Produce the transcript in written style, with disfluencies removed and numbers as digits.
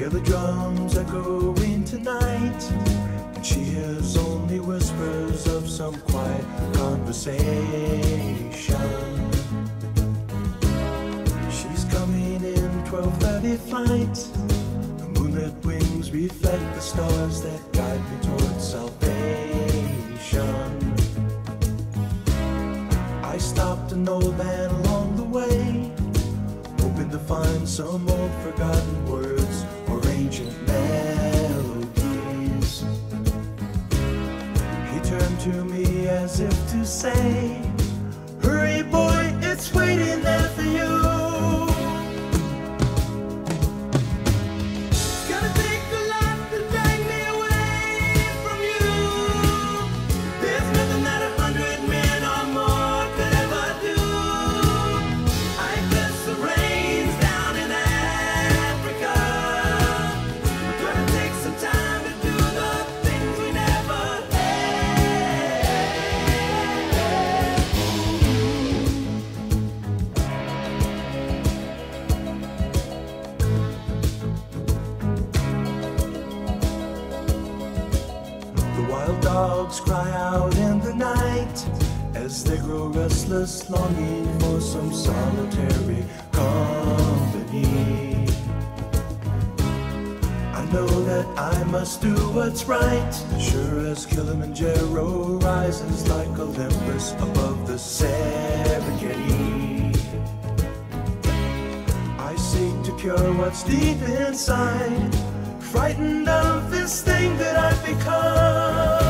Hear the drums echoing tonight, and she hears only whispers of some quiet conversation. She's coming in 12:30 flight. The moonlit wings reflect the stars that guide me towards salvation. I stopped an old man along the way, hoping to find some old forgotten words or ancient melodies. He turned to me as if to say, "Hurry boy, it's waiting there for you." Dogs cry out in the night as they grow restless, longing for some solitary company. I know that I must do what's right, sure as Kilimanjaro rises like Olympus above the Serengeti. I seek to cure what's deep inside, frightened of this thing that I've become.